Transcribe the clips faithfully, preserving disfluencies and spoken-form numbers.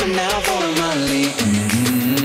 now formally. Mm-hmm.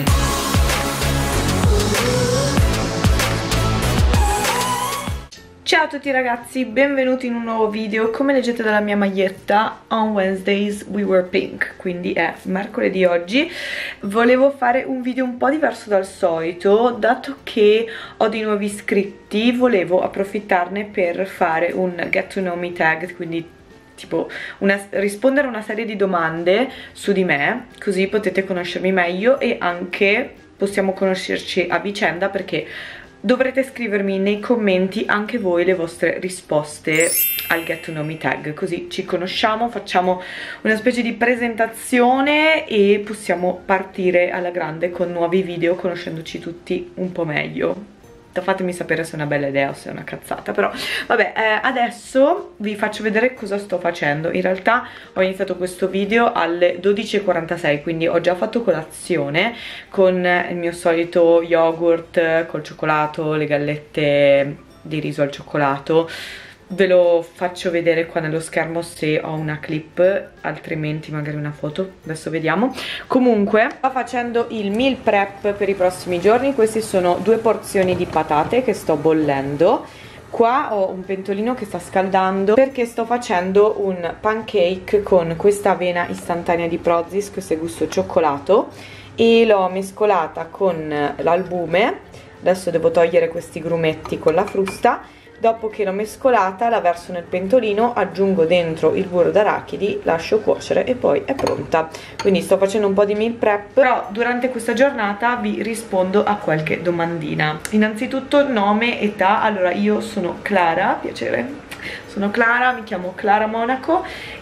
Ciao a tutti ragazzi, benvenuti in un nuovo video. Come leggete dalla mia maglietta, on Wednesdays we wear pink, quindi è mercoledì oggi. Volevo fare un video un po' diverso dal solito, dato che ho dei nuovi iscritti, volevo approfittarne per fare un get to know me tag, quindi tipo una, rispondere a una serie di domande su di me, così potete conoscermi meglio e anche possiamo conoscerci a vicenda, perché dovrete scrivermi nei commenti anche voi le vostre risposte al get to know me tag, così ci conosciamo, facciamo una specie di presentazione e possiamo partire alla grande con nuovi video, conoscendoci tutti un po' meglio. Fatemi sapere se è una bella idea o se è una cazzata, però vabbè, eh, adesso vi faccio vedere cosa sto facendo. In realtà ho iniziato questo video alle dodici e quarantasei, quindi ho già fatto colazione con il mio solito yogurt col cioccolato, le gallette di riso al cioccolato. Ve lo faccio vedere qua nello schermo se ho una clip, altrimenti magari una foto, adesso vediamo. Comunque sto facendo il meal prep per i prossimi giorni. Queste sono due porzioni di patate che sto bollendo. Qua ho un pentolino che sta scaldando perché sto facendo un pancake con questa avena istantanea di Prozis, questo è gusto cioccolato, e l'ho mescolata con l'albume. Adesso devo togliere questi grumetti con la frusta. Dopo che l'ho mescolata la verso nel pentolino, aggiungo dentro il burro d'arachidi, lascio cuocere e poi è pronta. Quindi sto facendo un po' di meal prep, però durante questa giornata vi rispondo a qualche domandina. Innanzitutto nome, età. Allora, io sono Clara, piacere, sono Clara, mi chiamo Clara Monaco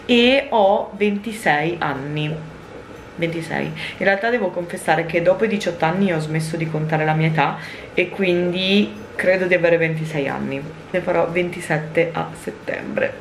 e ho ventisei anni. ventisei. In realtà devo confessare che dopo i diciotto anni ho smesso di contare la mia età e quindi credo di avere ventisei anni. Ne farò ventisette a settembre.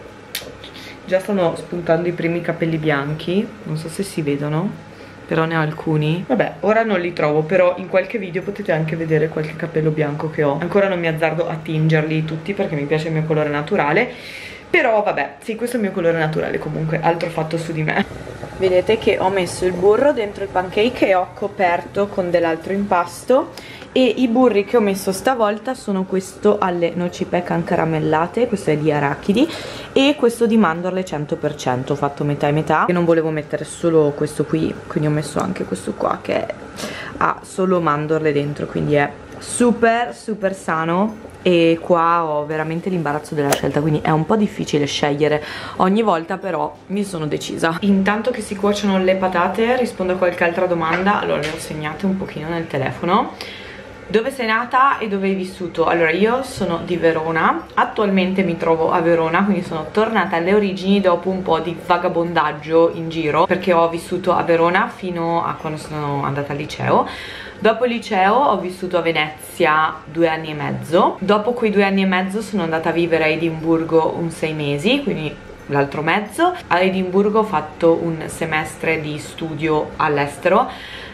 Già stanno spuntando i primi capelli bianchi, non so se si vedono, però ne ho alcuni. Vabbè, ora non li trovo, però in qualche video potete anche vedere qualche capello bianco che ho. Ancora non mi azzardo a tingerli tutti perché mi piace il mio colore naturale, però vabbè, sì, questo è il mio colore naturale. Comunque, altro fatto su di me. Vedete che ho messo il burro dentro il pancake e ho coperto con dell'altro impasto, e i burri che ho messo stavolta sono questo alle noci pecan caramellate, questo è di arachidi, e questo di mandorle cento per cento, ho fatto metà e metà, e non volevo mettere solo questo qui, quindi ho messo anche questo qua che ha solo mandorle dentro, quindi è super super sano. E qua ho veramente l'imbarazzo della scelta, quindi è un po' difficile scegliere ogni volta, però mi sono decisa. Intanto che si cuociono le patate rispondo a qualche altra domanda. Allora, le ho segnate un pochino nel telefono. Dove sei nata e dove hai vissuto? Allora, io sono di Verona, attualmente mi trovo a Verona, quindi sono tornata alle origini dopo un po' di vagabondaggio in giro, perché ho vissuto a Verona fino a quando sono andata al liceo. Dopo il liceo ho vissuto a Venezia due anni e mezzo. Dopo quei due anni e mezzo sono andata a vivere a Edimburgo un sei mesi, quindi l'altro mezzo. A Edimburgo ho fatto un semestre di studio all'estero.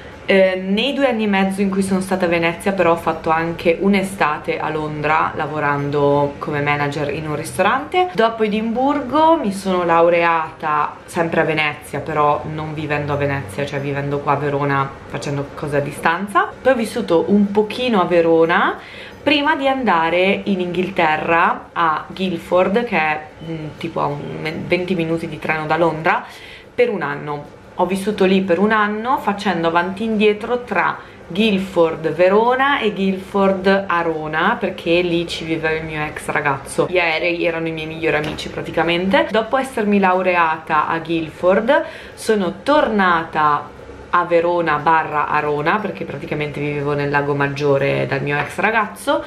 Eh, nei due anni e mezzo in cui sono stata a Venezia però ho fatto anche un'estate a Londra lavorando come manager in un ristorante. Dopo Edimburgo mi sono laureata sempre a Venezia, però non vivendo a Venezia, cioè vivendo qua a Verona, facendo cose a distanza. Poi ho vissuto un pochino a Verona prima di andare in Inghilterra a Guildford, che è mh, tipo a un venti minuti di treno da Londra, per un anno. Ho vissuto lì per un anno facendo avanti e indietro tra Guildford Verona e Guildford Arona, perché lì ci viveva il mio ex ragazzo. Gli aerei erano i miei migliori amici praticamente. Dopo essermi laureata a Guildford sono tornata a Verona barra Arona, perché praticamente vivevo nel Lago Maggiore dal mio ex ragazzo,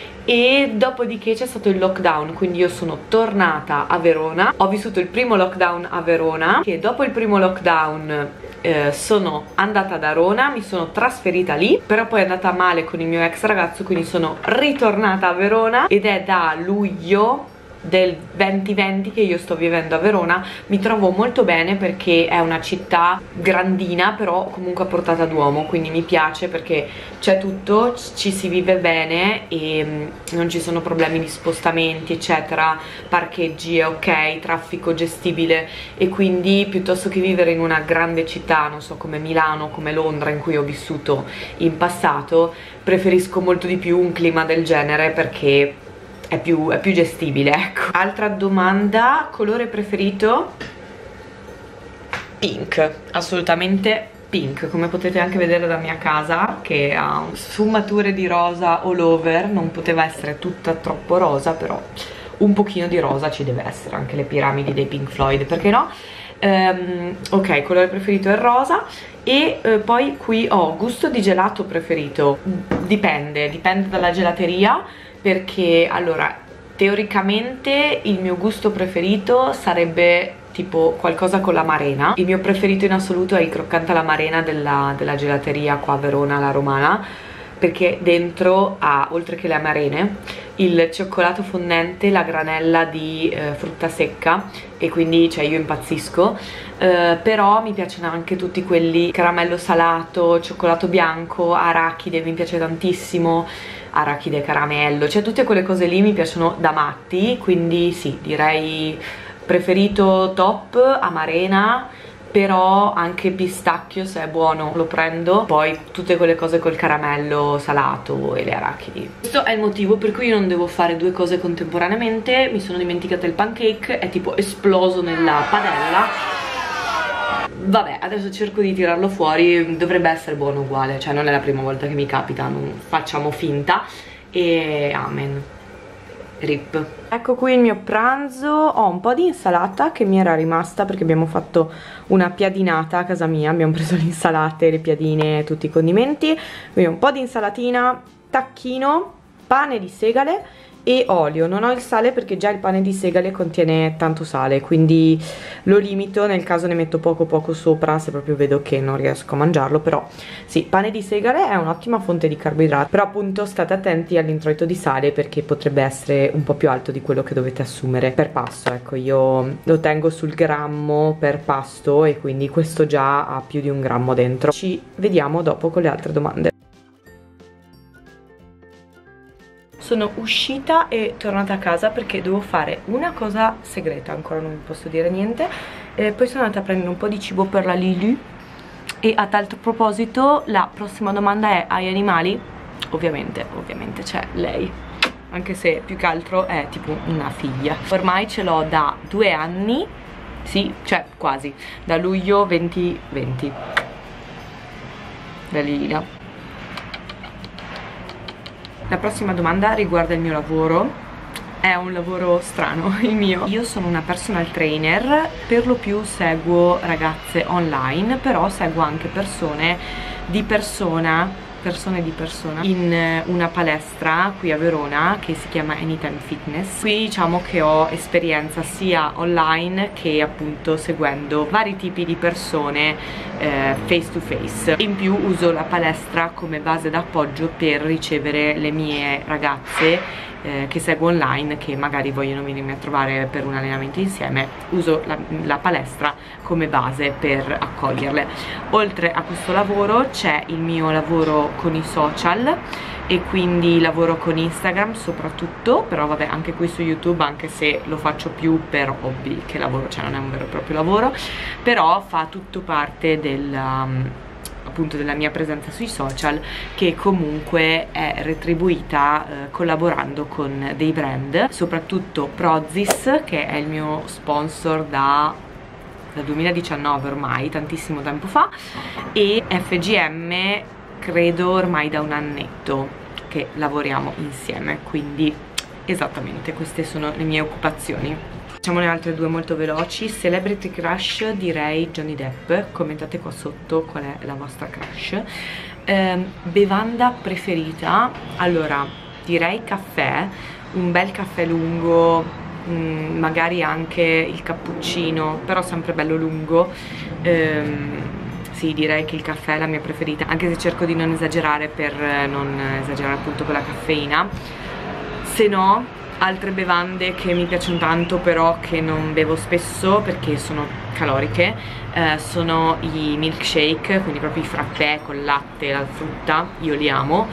e dopodiché c'è stato il lockdown, quindi io sono tornata a Verona. Ho vissuto il primo lockdown a Verona, e dopo il primo lockdown eh, sono andata ad Arona, mi sono trasferita lì, però poi è andata male con il mio ex ragazzo, quindi sono ritornata a Verona, ed è da luglio del venti venti che io sto vivendo a Verona. Mi trovo molto bene perché è una città grandina, però comunque a portata d'uomo, quindi mi piace perché c'è tutto, ci si vive bene e non ci sono problemi di spostamenti eccetera, parcheggi è ok, traffico gestibile, e quindi piuttosto che vivere in una grande città, non so, come Milano, come Londra, in cui ho vissuto in passato, preferisco molto di più un clima del genere perché È più, è più gestibile, ecco. Altra domanda, colore preferito? Pink, assolutamente pink. Come potete anche vedere da mia casa, che ha sfumature di rosa all over, non poteva essere tutta troppo rosa, però un pochino di rosa ci deve essere, anche le piramidi dei Pink Floyd, perché no? Um, ok, colore preferito è il rosa. E eh, poi qui ho gusto di gelato preferito, dipende, dipende dalla gelateria, perché allora teoricamente il mio gusto preferito sarebbe tipo qualcosa con l'amarena. Il mio preferito in assoluto è il croccante alla marena della, della gelateria qua a Verona, la Romana, perché dentro ha, oltre che le amarene, il cioccolato fondente, la granella di eh, frutta secca, e quindi cioè io impazzisco. eh, però mi piacciono anche tutti quelli caramello salato, cioccolato bianco, arachide mi piace tantissimo, arachide caramello, cioè tutte quelle cose lì mi piacciono da matti, quindi sì, direi preferito top amarena, però anche pistacchio se è buono lo prendo, poi tutte quelle cose col caramello salato e le arachidi. Questo è il motivo per cui io non devo fare due cose contemporaneamente. Mi sono dimenticata il pancake, è tipo esploso nella padella. Vabbè, adesso cerco di tirarlo fuori, dovrebbe essere buono uguale, cioè non è la prima volta che mi capita, non facciamo finta, e amen. Rip. Ecco qui il mio pranzo. Ho un po' di insalata che mi era rimasta perché abbiamo fatto una piadinata a casa mia, abbiamo preso le insalate, le piadine, tutti i condimenti, quindi un po' di insalatina, tacchino, pane di segale e olio. Non ho il sale perché già il pane di segale contiene tanto sale, quindi lo limito, nel caso ne metto poco poco sopra se proprio vedo che non riesco a mangiarlo. Però sì, pane di segale è un'ottima fonte di carboidrati, però appunto state attenti all'introito di sale perché potrebbe essere un po' più alto di quello che dovete assumere per pasto. Ecco, io lo tengo sul grammo per pasto e quindi questo già ha più di un grammo dentro. Ci vediamo dopo con le altre domande. Sono uscita e tornata a casa perché devo fare una cosa segreta, ancora non vi posso dire niente, e poi sono andata a prendere un po' di cibo per la Lily. E a tal proposito la prossima domanda è: hai animali? Ovviamente, ovviamente c'è lei, anche se più che altro è tipo una figlia. Ormai ce l'ho da due anni, sì, cioè quasi, da luglio duemilaventi, da Lila. La prossima domanda riguarda il mio lavoro. È un lavoro strano il mio. Io sono una personal trainer, per lo più seguo ragazze online, però seguo anche persone di persona persone di persona in una palestra qui a Verona che si chiama Anytime Fitness. Qui diciamo che ho esperienza sia online che appunto seguendo vari tipi di persone eh, face to face. In più uso la palestra come base d'appoggio per ricevere le mie ragazze Eh, che seguo online, che magari vogliono venirmi a trovare per un allenamento insieme. Uso la, la palestra come base per accoglierle. Oltre a questo lavoro c'è il mio lavoro con i social, e quindi lavoro con Instagram soprattutto, però vabbè anche qui su YouTube, anche se lo faccio più per hobby che lavoro, cioè non è un vero e proprio lavoro, però fa tutto parte del um, appunto della mia presenza sui social, che comunque è retribuita eh, collaborando con dei brand, soprattutto Prozis, che è il mio sponsor da dal duemiladiciannove ormai, tantissimo tempo fa, e F G M credo ormai da un annetto che lavoriamo insieme, quindi esattamente queste sono le mie occupazioni. Facciamo le altre due molto veloci. Celebrity crush, direi Johnny Depp. Commentate qua sotto qual è la vostra crush. eh, Bevanda preferita, allora direi caffè, un bel caffè lungo, mh, magari anche il cappuccino, però sempre bello lungo. ehm, Sì, direi che il caffè è la mia preferita, anche se cerco di non esagerare per non esagerare appunto con la caffeina. Se no Altre bevande che mi piacciono tanto però che non bevo spesso perché sono caloriche eh, sono i milkshake, quindi proprio i frappè con latte e la frutta, io li amo.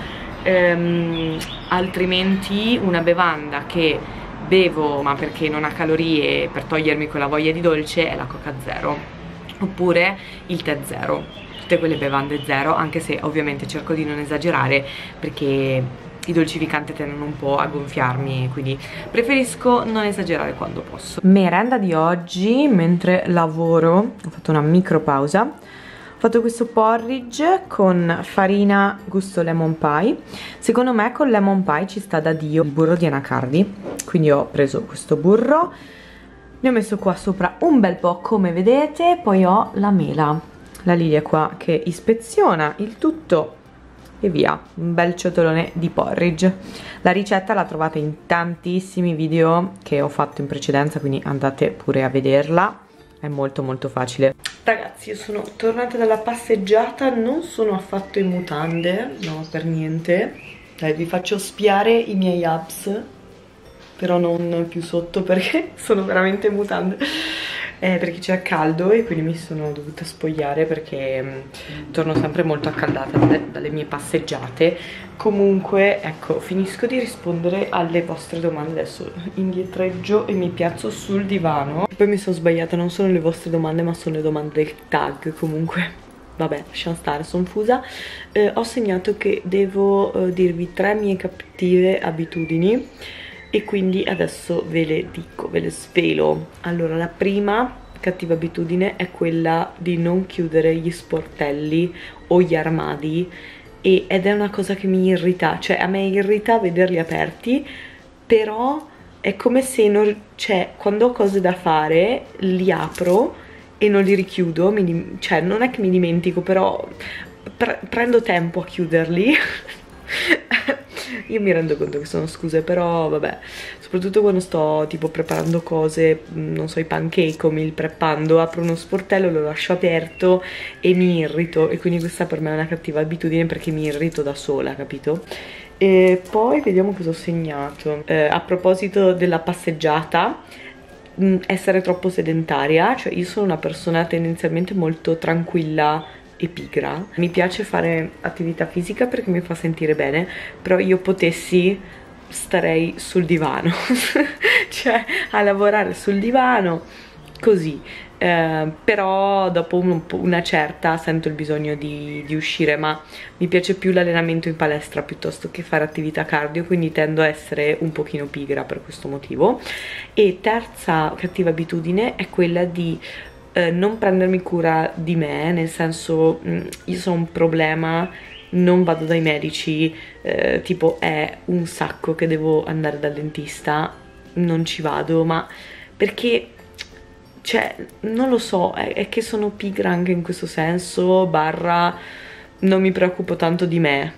Ehm, altrimenti una bevanda che bevo ma perché non ha calorie, per togliermi quella voglia di dolce, è la Coca Zero oppure il tè zero, tutte quelle bevande zero, anche se ovviamente cerco di non esagerare perché i dolcificanti tendono un po' a gonfiarmi, quindi preferisco non esagerare quando posso. Merenda di oggi, mentre lavoro, ho fatto una micro pausa. Ho fatto questo porridge con farina gusto lemon pie. Secondo me con lemon pie ci sta da Dio il burro di anacardi, quindi ho preso questo burro, ne ho messo qua sopra un bel po' come vedete, poi ho la mela, la Lilia qua che ispeziona il tutto e via, un bel ciotolone di porridge. La ricetta la trovate in tantissimi video che ho fatto in precedenza, quindi andate pure a vederla, è molto molto facile. Ragazzi, io sono tornata dalla passeggiata, non sono affatto in mutande, no, per niente. Dai, vi faccio spiare i miei abs, però non più sotto perché sono veramente in mutande. Eh, perché c'è caldo e quindi mi sono dovuta spogliare perché mh, torno sempre molto accaldata dalle, dalle mie passeggiate. Comunque, ecco, finisco di rispondere alle vostre domande, adesso indietreggio e mi piazzo sul divano. Poi mi sono sbagliata, non sono le vostre domande ma sono le domande del tag, comunque vabbè, lasciamo stare, sono fusa. Eh, ho segnato che devo eh, dirvi tre mie cattive abitudini e quindi adesso ve le dico, ve le svelo. Allora, la prima cattiva abitudine è quella di non chiudere gli sportelli o gli armadi, e, ed è una cosa che mi irrita, cioè a me irrita vederli aperti, però è come se non, cioè quando ho cose da fare li apro e non li richiudo, mi, cioè non è che mi dimentico, però pre prendo tempo a chiuderli. Io mi rendo conto che sono scuse, però vabbè, soprattutto quando sto tipo preparando cose, non so, i pancake o meal preppando, apro uno sportello, lo lascio aperto e mi irrito, e quindi questa per me è una cattiva abitudine perché mi irrito da sola, capito? E poi vediamo cosa ho segnato. Eh, a proposito della passeggiata, mh, essere troppo sedentaria, cioè io sono una persona tendenzialmente molto tranquilla e pigra. Mi piace fare attività fisica perché mi fa sentire bene, però io potessi starei sul divano cioè a lavorare sul divano così, eh, però dopo un, una certa sento il bisogno di, di uscire, ma mi piace più l'allenamento in palestra piuttosto che fare attività cardio, quindi tendo a essere un pochino pigra per questo motivo. E terza cattiva abitudine è quella di Eh, non prendermi cura di me, nel senso, mh, io sono un problema, non vado dai medici, eh, tipo è un sacco che devo andare dal dentista, non ci vado, ma perché, cioè, non lo so, è, è che sono pigra anche in questo senso, barra non mi preoccupo tanto di me,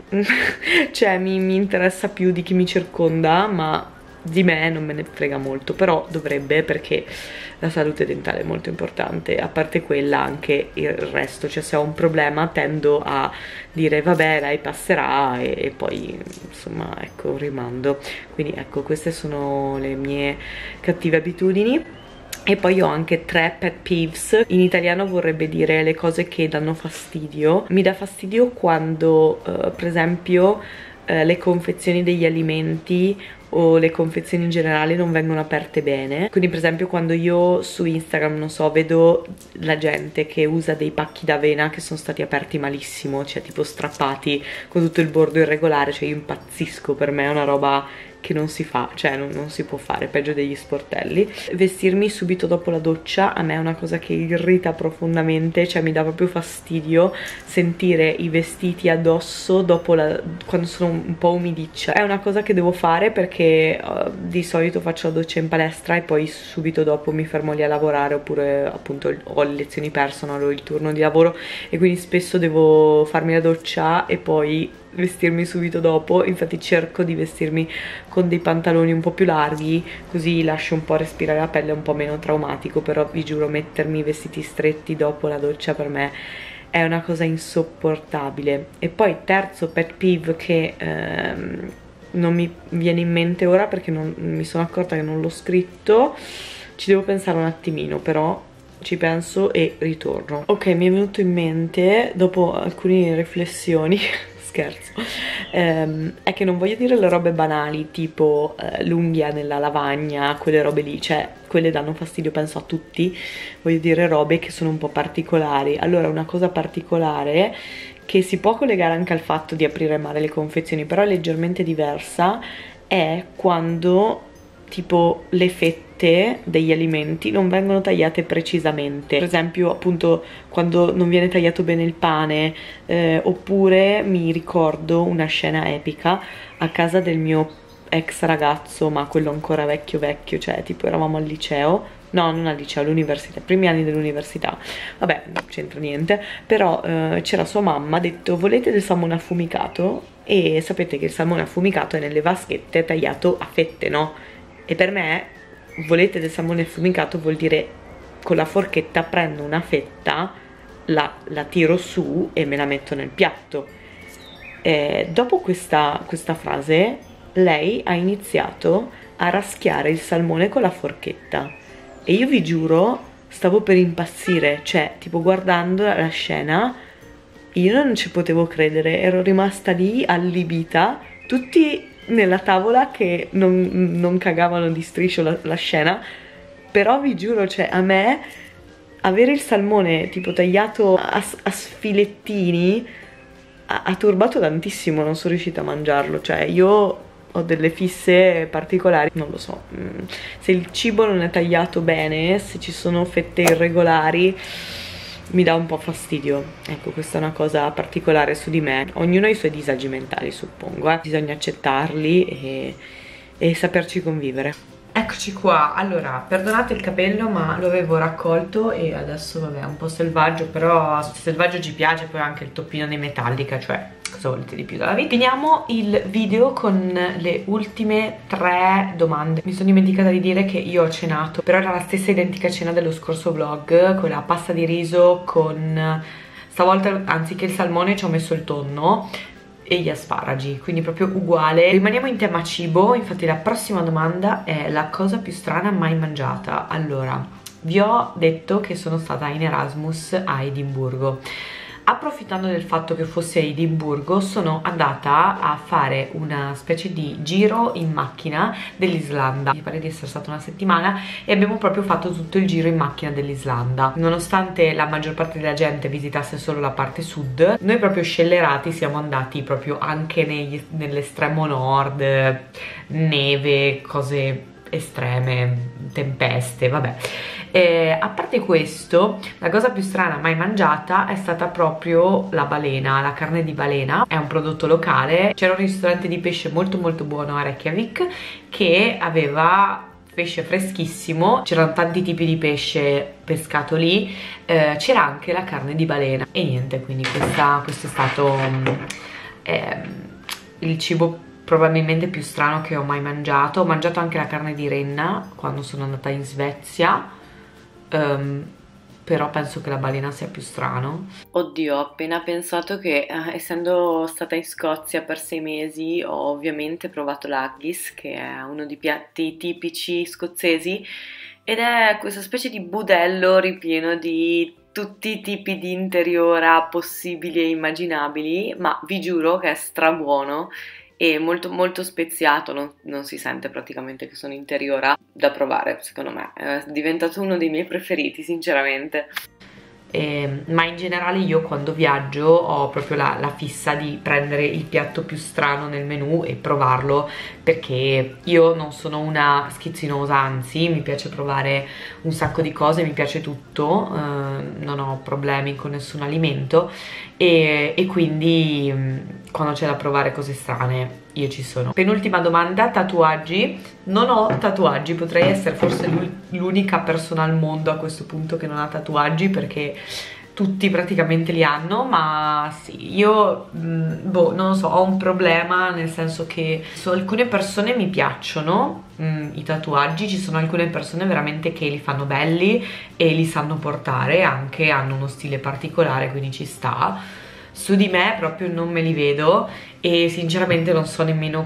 cioè mi, mi interessa più di chi mi circonda, ma di me non me ne frega molto, però dovrebbe, perché la salute dentale è molto importante, a parte quella anche il resto, cioè se ho un problema tendo a dire vabbè dai passerà e, e poi insomma ecco rimando. Quindi ecco, queste sono le mie cattive abitudini. E poi ho anche tre pet peeves, in italiano vorrebbe dire le cose che danno fastidio. Mi dà fastidio quando uh, per esempio uh, le confezioni degli alimenti o le confezioni in generale non vengono aperte bene. Quindi per esempio quando io su Instagram, non so, vedo la gente che usa dei pacchi d'avena che sono stati aperti malissimo, cioè tipo strappati con tutto il bordo irregolare, cioè io impazzisco, per me è una roba che non si fa, cioè non, non si può fare, peggio degli sportelli. Vestirmi subito dopo la doccia a me è una cosa che irrita profondamente, cioè mi dà proprio fastidio sentire i vestiti addosso dopo la, quando sono un po' umidiccia. È una cosa che devo fare perché uh, di solito faccio la doccia in palestra e poi subito dopo mi fermo lì a lavorare, oppure appunto ho le lezioni personal o il turno di lavoro e quindi spesso devo farmi la doccia e poi vestirmi subito dopo. Infatti cerco di vestirmi con dei pantaloni un po' più larghi, così lascio un po' respirare la pelle, un po' meno traumatico, però vi giuro mettermi i vestiti stretti dopo la doccia per me è una cosa insopportabile. E poi terzo pet peeve che ehm, non mi viene in mente ora perché non, mi sono accorta che non l'ho scritto, ci devo pensare un attimino, però ci penso e ritorno. Ok, mi è venuto in mente dopo alcune riflessioni scherzo, ehm, è che non voglio dire le robe banali tipo eh, l'unghia nella lavagna, quelle robe lì, cioè quelle danno fastidio penso a tutti. Voglio dire robe che sono un po' particolari. Allora, una cosa particolare che si può collegare anche al fatto di aprire male le confezioni, però è leggermente diversa, è quando tipo le fette degli alimenti non vengono tagliate precisamente. Per esempio appunto quando non viene tagliato bene il pane, eh, oppure mi ricordo una scena epica a casa del mio ex ragazzo, ma quello ancora vecchio vecchio, cioè tipo eravamo al liceo, no non al liceo, all'università, i primi anni dell'università, vabbè non c'entra niente, però eh, c'era sua mamma, ha detto volete del salmone affumicato? E sapete che il salmone affumicato è nelle vaschette tagliato a fette, no? E per me volete del salmone affumicato vuol dire con la forchetta prendo una fetta, la, la tiro su e me la metto nel piatto. E dopo questa, questa frase lei ha iniziato a raschiare il salmone con la forchetta e io vi giuro stavo per impazzire, cioè tipo guardando la scena io non ci potevo credere, ero rimasta lì allibita, tutti nella tavola che non, non cagavano di striscio la, la scena, però vi giuro, cioè a me avere il salmone tipo tagliato a, a sfilettini ha, ha turbato tantissimo, non sono riuscita a mangiarlo, cioè io ho delle fisse particolari, non lo so, se il cibo non è tagliato bene, se ci sono fette irregolari mi dà un po' fastidio. Ecco, questa è una cosa particolare su di me. Ognuno ha i suoi disagi mentali, suppongo, eh. Bisogna accettarli e, e saperci convivere. Eccoci qua. Allora, perdonate il capello ma lo avevo raccolto e adesso vabbè è un po' selvaggio, però se selvaggio ci piace, poi anche il toppino di Metallica, cioè cosa volete di più dalla vita? Finiamo il video con le ultime tre domande. Mi sono dimenticata di dire che io ho cenato, però era la stessa identica cena dello scorso vlog, quella pasta di riso con, stavolta anziché il salmone ci ho messo il tonno e gli asparagi, quindi proprio uguale. Rimaniamo in tema cibo, infatti la prossima domanda è la cosa più strana mai mangiata. Allora, vi ho detto che sono stata in Erasmus a Edimburgo. Approfittando del fatto che fossi a Edimburgo sono andata a fare una specie di giro in macchina dell'Islanda. Mi pare di essere stata una settimana e abbiamo proprio fatto tutto il giro in macchina dell'Islanda. Nonostante la maggior parte della gente visitasse solo la parte sud, noi proprio scellerati siamo andati proprio anche nell'estremo nord, neve, cose estreme, tempeste, vabbè. Eh, a parte questo, la cosa più strana mai mangiata è stata proprio la balena, la carne di balena. È un prodotto locale. C'era un ristorante di pesce molto molto buono a Reykjavik che aveva pesce freschissimo, c'erano tanti tipi di pesce pescato lì, eh, c'era anche la carne di balena e niente, quindi questa, questo è stato eh, il cibo probabilmente più strano che ho mai mangiato. Ho mangiato anche la carne di renna quando sono andata in Svezia, Um, però penso che la balena sia più strano. Oddio, ho appena pensato che eh, essendo stata in Scozia per sei mesi ho ovviamente provato l'haggis, che è uno dei piatti tipici scozzesi ed è questa specie di budello ripieno di tutti i tipi di interiora possibili e immaginabili, ma vi giuro che è strabuono e molto molto speziato, non, non si sente praticamente che sono interiora, da provare secondo me, è diventato uno dei miei preferiti sinceramente. Eh, ma in generale io quando viaggio ho proprio la, la fissa di prendere il piatto più strano nel menù e provarlo, perché io non sono una schizzinosa, anzi mi piace provare un sacco di cose, mi piace tutto, eh, non ho problemi con nessun alimento e, e quindi quando c'è da provare cose strane io ci sono. Penultima domanda, tatuaggi. Non ho tatuaggi, potrei essere forse l'unica persona al mondo a questo punto che non ha tatuaggi, perché tutti praticamente li hanno, ma sì, io mh, boh, non lo so, ho un problema, nel senso che su alcune persone mi piacciono mh, i tatuaggi, ci sono alcune persone veramente che li fanno belli e li sanno portare, anche hanno uno stile particolare, quindi ci sta. Su di me proprio non me li vedo e sinceramente non so nemmeno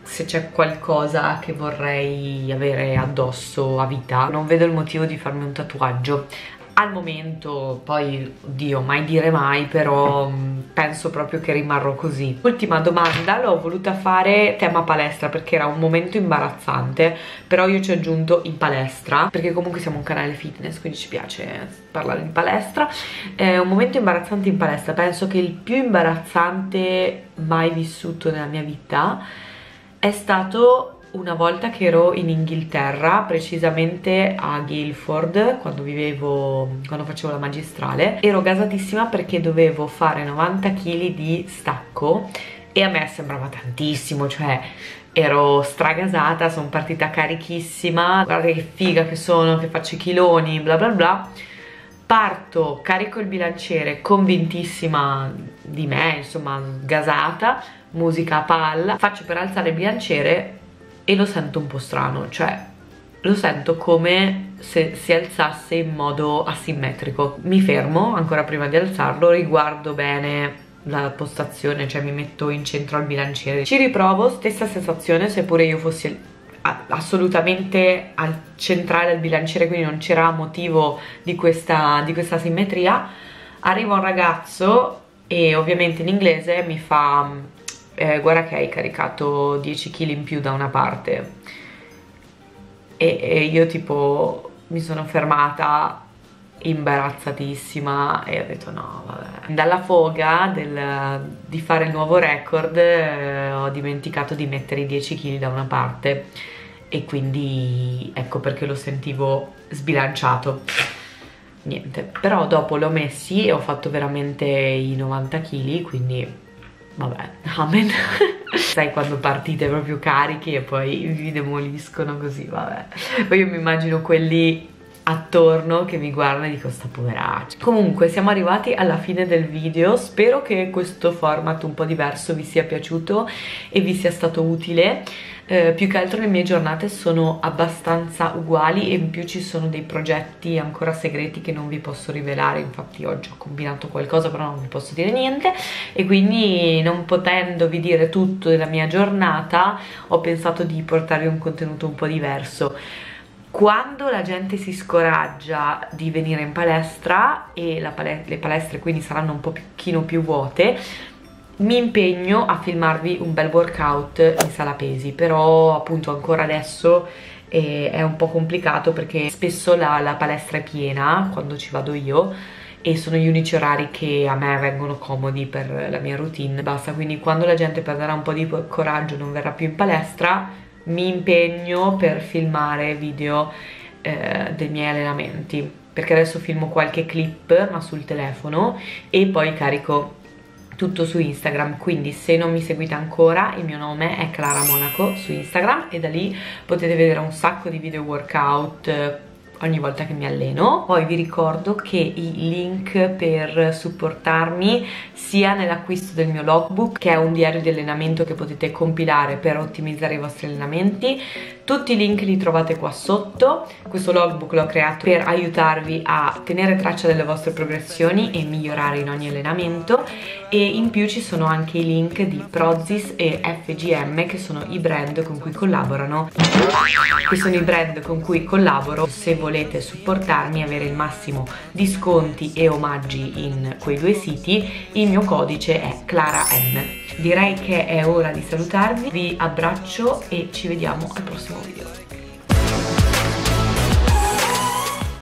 se c'è qualcosa che vorrei avere addosso a vita. Non vedo il motivo di farmi un tatuaggio al momento, poi oddio, mai dire mai, però mh, penso proprio che rimarrò così. Ultima domanda, l'ho voluta fare tema palestra perché era un momento imbarazzante, però io ci ho aggiunto in palestra perché comunque siamo un canale fitness, quindi ci piace parlare di palestra. È un momento imbarazzante in palestra, penso che il più imbarazzante mai vissuto nella mia vita è stato una volta che ero in Inghilterra, precisamente a Guildford, quando vivevo, quando facevo la magistrale. Ero gasatissima perché dovevo fare novanta chili di stacco e a me sembrava tantissimo, cioè ero stragasata, sono partita carichissima, guardate che figa che sono, che faccio i chiloni, bla bla bla. Parto, carico il bilanciere, convintissima di me, insomma gasata, musica a palla, faccio per alzare il bilanciere e lo sento un po' strano, cioè lo sento come se si alzasse in modo asimmetrico. Mi fermo ancora prima di alzarlo, riguardo bene la postazione, cioè mi metto in centro al bilanciere, ci riprovo, stessa sensazione, seppure io fossi assolutamente al centrale del bilanciere, quindi non c'era motivo di questa, di questa asimmetria. Arriva un ragazzo e ovviamente in inglese mi fa Eh, guarda che hai caricato dieci chili in più da una parte, e, e io tipo mi sono fermata imbarazzatissima e ho detto no vabbè. Dalla foga del, di fare il nuovo record eh, ho dimenticato di mettere i dieci chili da una parte e quindi ecco perché lo sentivo sbilanciato. Niente, però dopo l'ho messi e ho fatto veramente i novanta chili, quindi vabbè, amen. Sai quando partite proprio carichi e poi vi demoliscono così, vabbè. Poi io mi immagino quelli attorno che mi guardano e dico sta poveraccia. Comunque siamo arrivati alla fine del video, spero che questo format un po' diverso vi sia piaciuto e vi sia stato utile. Eh, più che altro le mie giornate sono abbastanza uguali e in più ci sono dei progetti ancora segreti che non vi posso rivelare, infatti oggi ho combinato qualcosa però non vi posso dire niente e quindi non potendovi dire tutto della mia giornata ho pensato di portarvi un contenuto un po' diverso. Quando la gente si scoraggia di venire in palestra e la pale- le palestre quindi saranno un pochino più vuote, mi impegno a filmarvi un bel workout in sala pesi, però appunto ancora adesso eh, è un po' complicato perché spesso la, la palestra è piena quando ci vado io e sono gli unici orari che a me vengono comodi per la mia routine. Basta, quindi quando la gente perderà un po' di coraggio e non verrà più in palestra mi impegno per filmare video eh, dei miei allenamenti, perché adesso filmo qualche clip ma sul telefono e poi carico tutto su Instagram, quindi se non mi seguite ancora il mio nome è Clara Monaco su Instagram e da lì potete vedere un sacco di video workout ogni volta che mi alleno. Poi vi ricordo che i link per supportarmi sia nell'acquisto del mio logbook, che è un diario di allenamento che potete compilare per ottimizzare i vostri allenamenti, tutti i link li trovate qua sotto. Questo logbook l'ho creato per aiutarvi a tenere traccia delle vostre progressioni e migliorare in ogni allenamento, e in più ci sono anche i link di Prozis e F G M, che sono i brand con cui collaborano che sono i brand con cui collaboro. Se volete supportarmi e avere il massimo di sconti e omaggi in quei due siti, il mio codice è Clara M. Direi che è ora di salutarvi, vi abbraccio e ci vediamo al prossimo video.